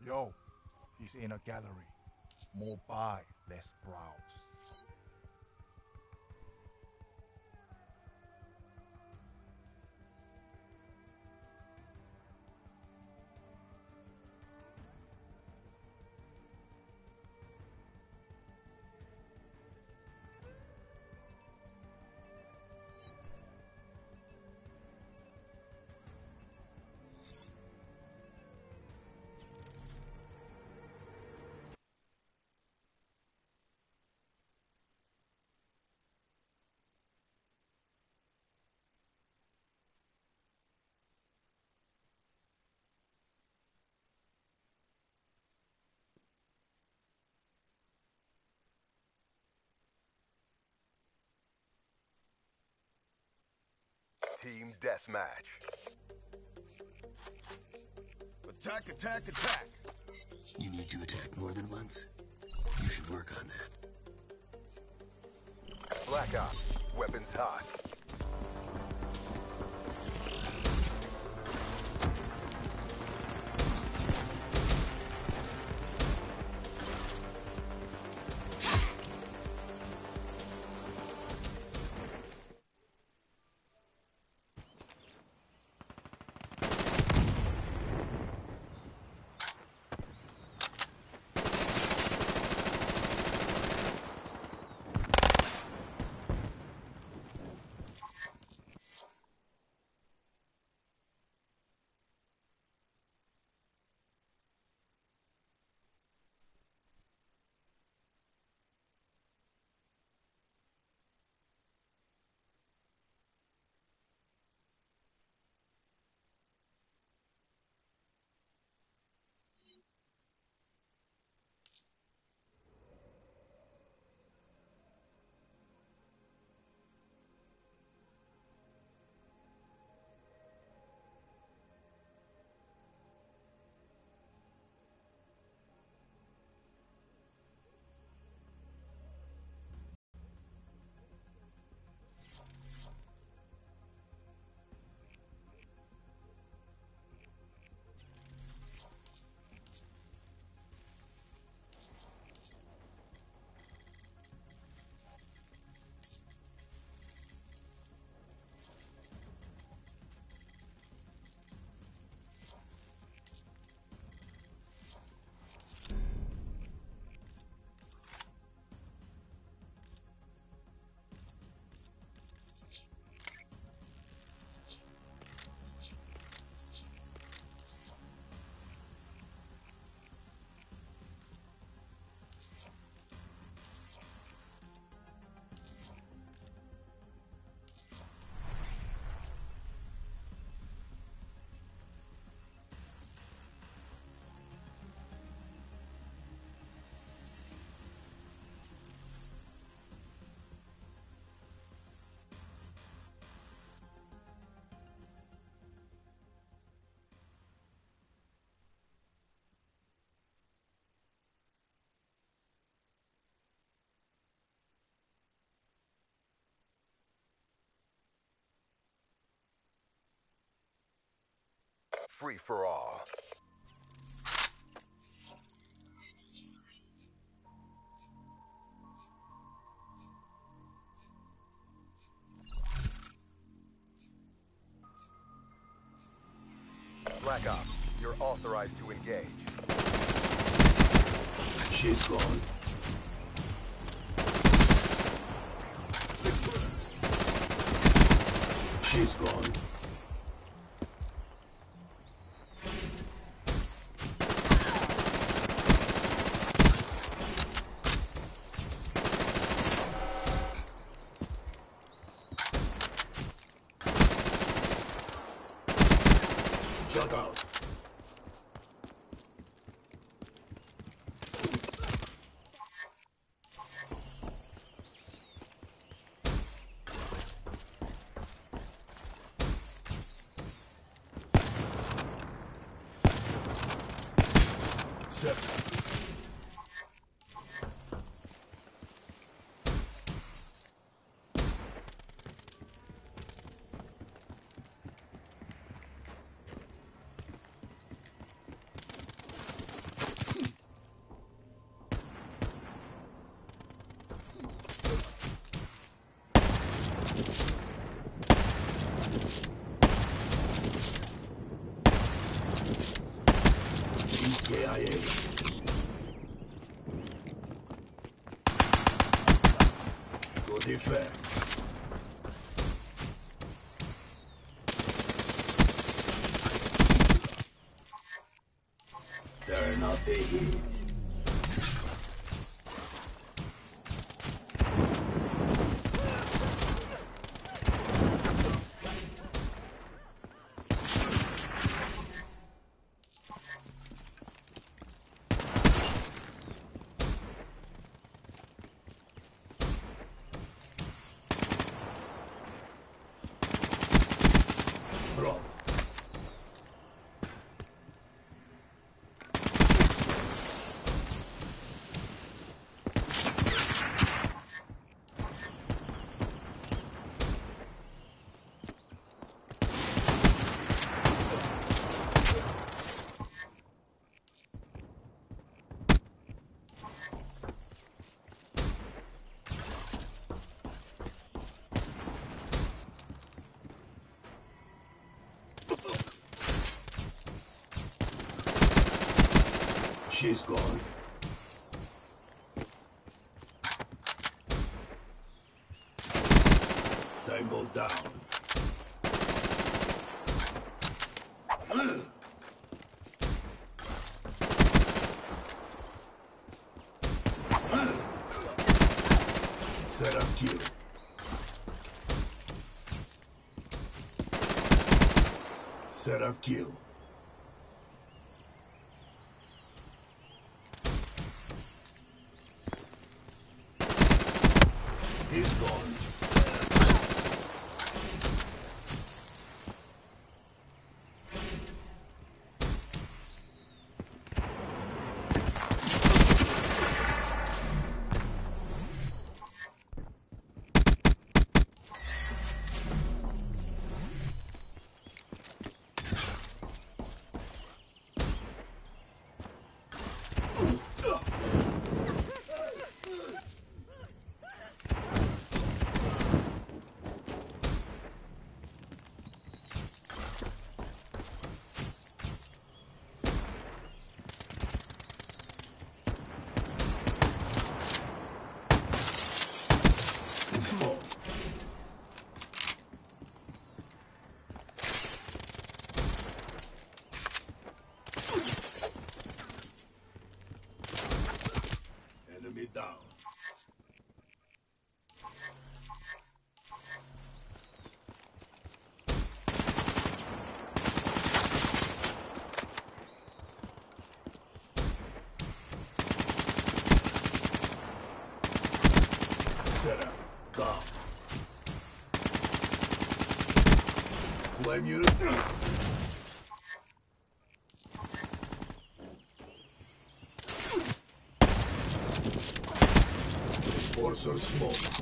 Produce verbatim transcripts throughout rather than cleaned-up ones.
Yo, he's in a gallery. More buy, less browse. Team deathmatch. Attack, attack, attack! You need to attack more than once? You should work on that. Black Ops. Weapons hot. Free for all. Black Ops, you're authorized to engage. She's gone. She's gone. Shut out. Set. K I A. Good effect. Turn up the heat. Drop. She's gone. Tango down. Set up kill. Set up kill. He's gone. Smoke. Enemy down. Set up. Down. Flame unit. Enforcer smoke.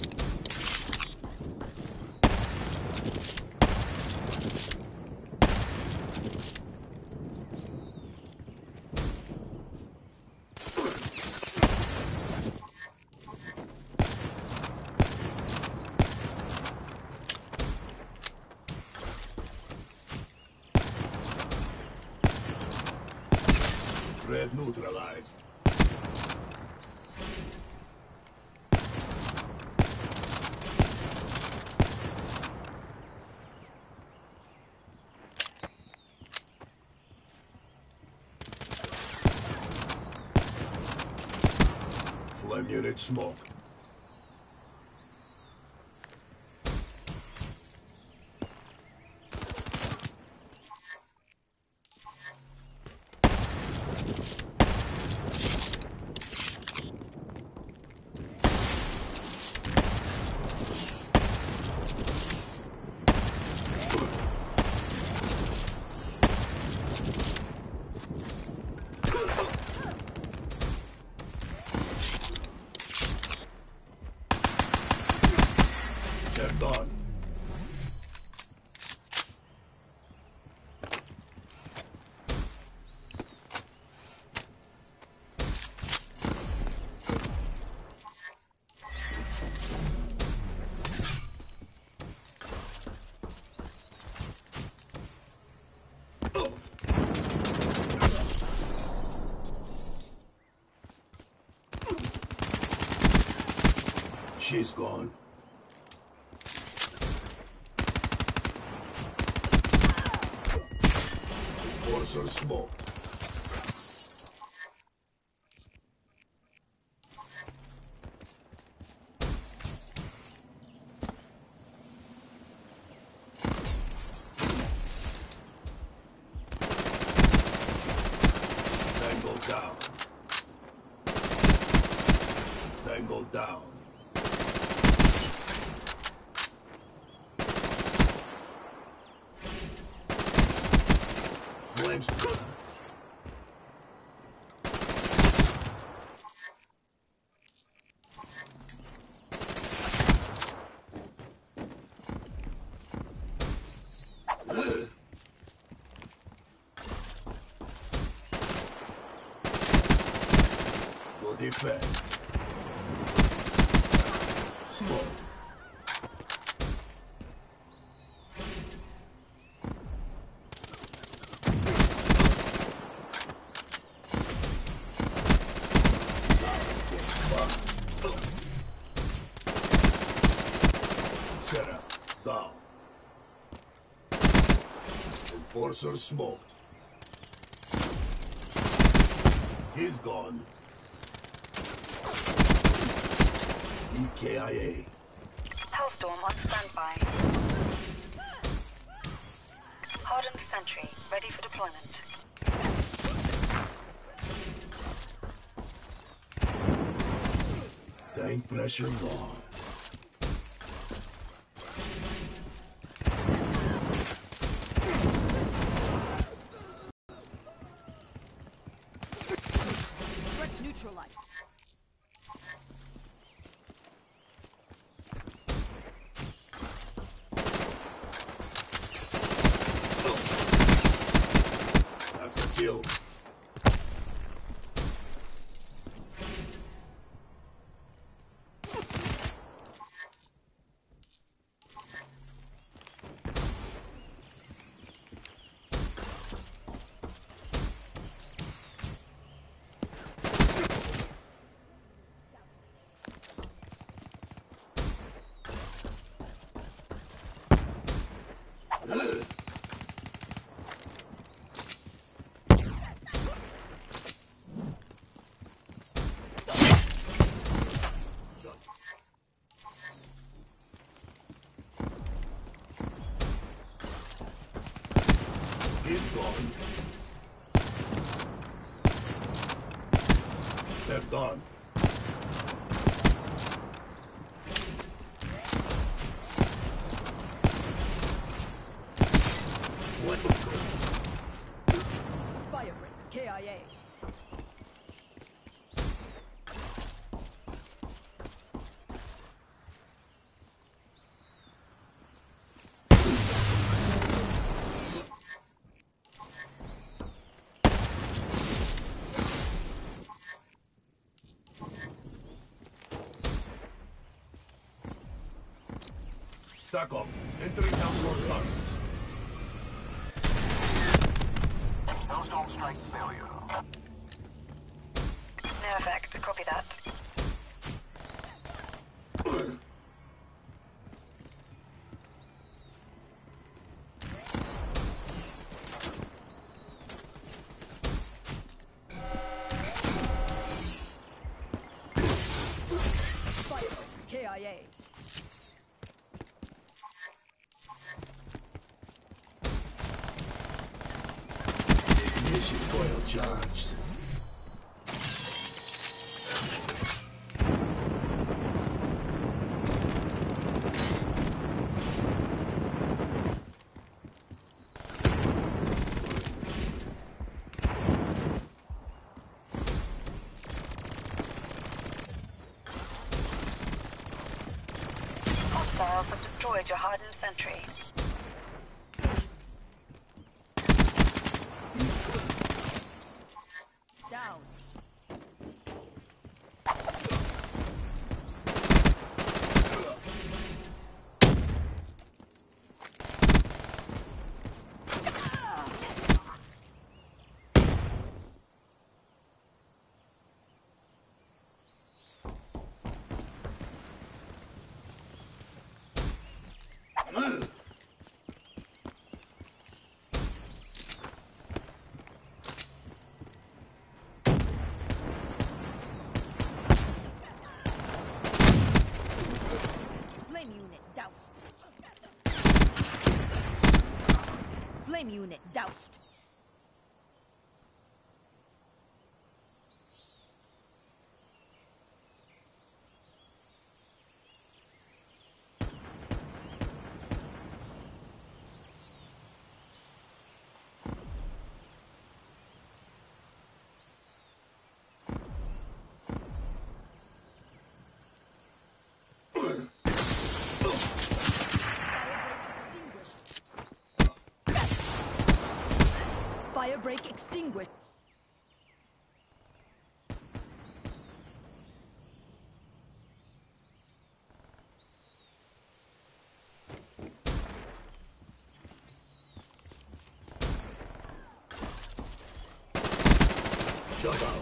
Red neutralized. Flame unit smoke. She's gone. Enforcer smoke. Tango down. Tango down. Flames. Go defend. Smoke. Sheriff, down. Enforcer smoked. He's gone. E K I A. Hellstorm on standby. Hardened sentry, ready for deployment. Tank pressure gone. Threat neutralized. That's a kill. He's gone. They're gone. What? Firebreak, K I A. Stack up. Entering downward targets. Hellstorm strike failure. No effect, copy that. Firebreak, K I A. Ignition coil charged. Hostiles have destroyed your hardened sentry. Down. Flame unit doused. Fire break extinguished. Shut up.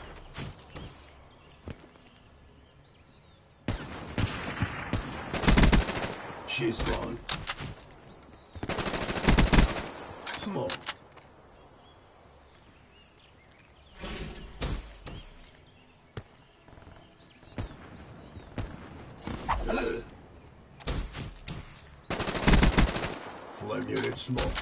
She's gone. Smoke. Flame unit smoke.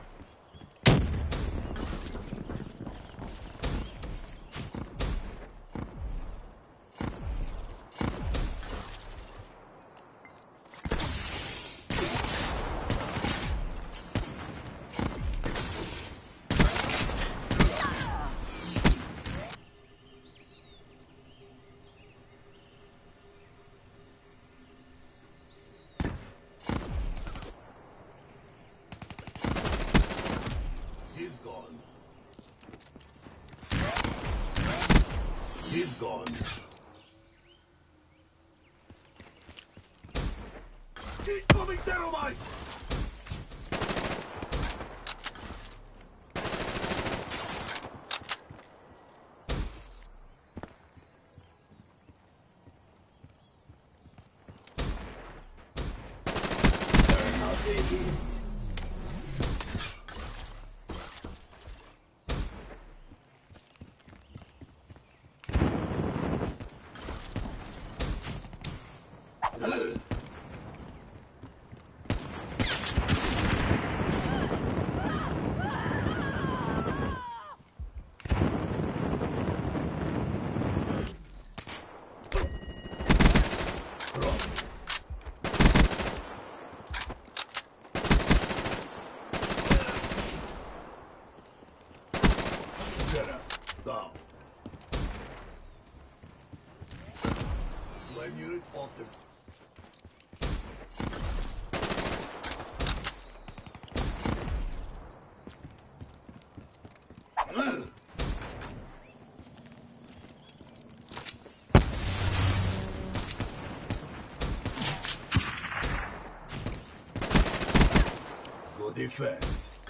He's gone. He's gone. Incoming thermite! They're not taking it. Down. Flame unit off the... Good effect.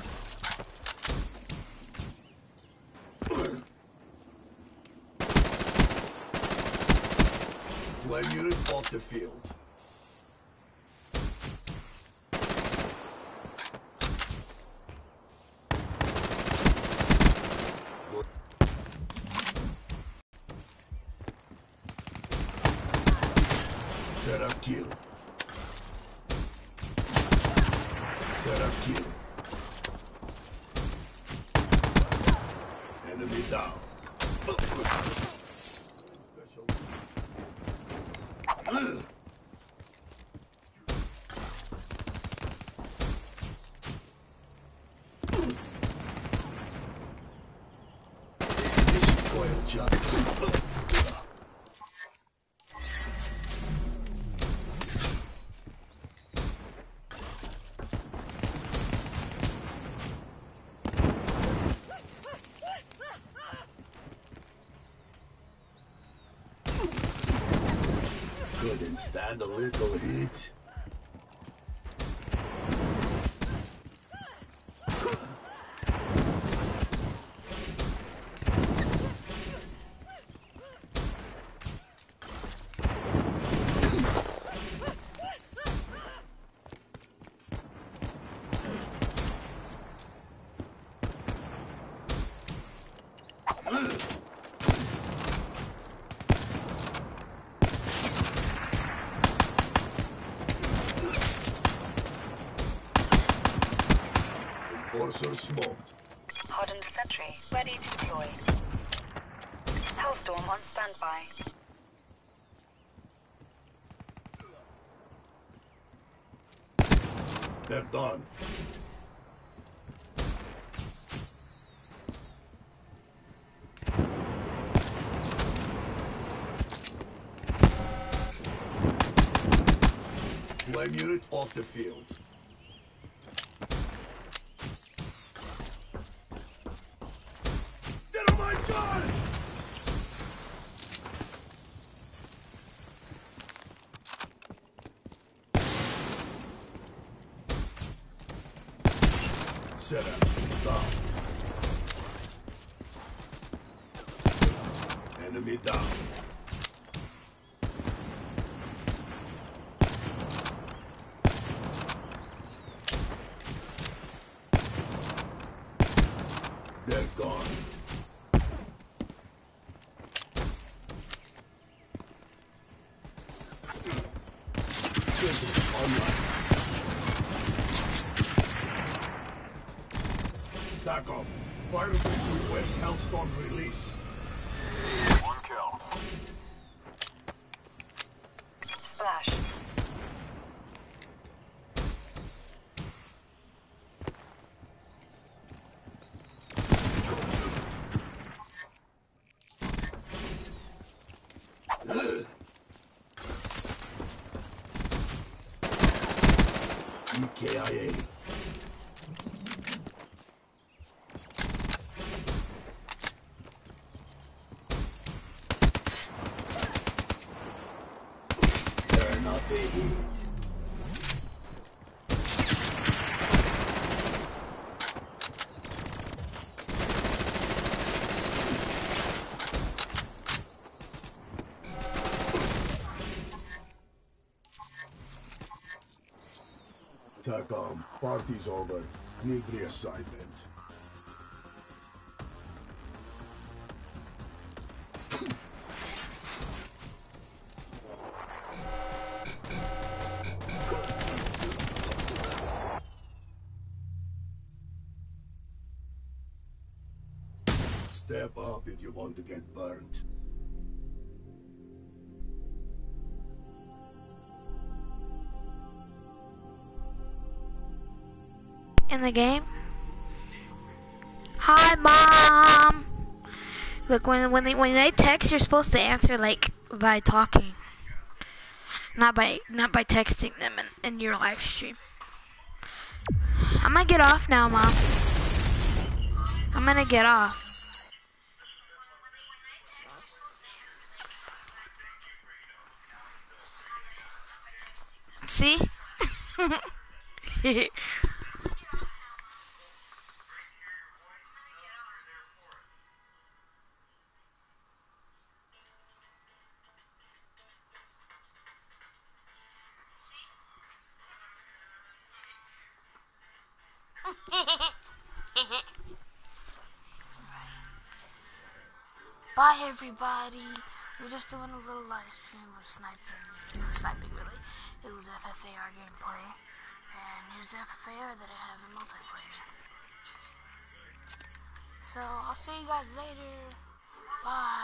Flame unit off the field. Good. Set up kill. Set up kill. Enemy down. Oil jump. Couldn't stand a little heat. Hellstorm on standby. They're done. Flame unit off the field. Dynamite charge! Set up. Down. Enemy down. They're gone. Online. TACOM. Firebase requests Hellstorm release. One kill. Splash. E K I A. They're not the heat. TACOM, party's over. Need reassignment. Step up if you want to get burnt. In the game. Hi, Mom. Look, when when they when they text, you're supposed to answer like by talking, not by not by texting them in, in your live stream. I'm gonna get off now, Mom. I'm gonna get off. See? Bye, everybody. We're just doing a little live stream of sniping. You know, sniping, really. It was F F A R gameplay. And here's the F F A R that I have in multiplayer. So, I'll see you guys later. Bye.